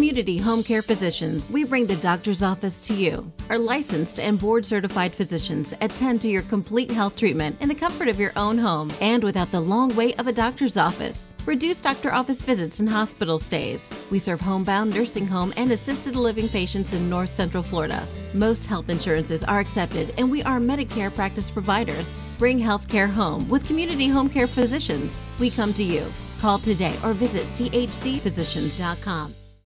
Community Home Care Physicians, we bring the doctor's office to you. Our licensed and board-certified physicians attend to your complete health treatment in the comfort of your own home and without the long wait of a doctor's office. Reduce doctor office visits and hospital stays. We serve homebound, nursing home, and assisted living patients in North Central Florida. Most health insurances are accepted, and we are Medicare practice providers. Bring healthcare home with Community Home Care Physicians. We come to you. Call today or visit chcphysicians.com.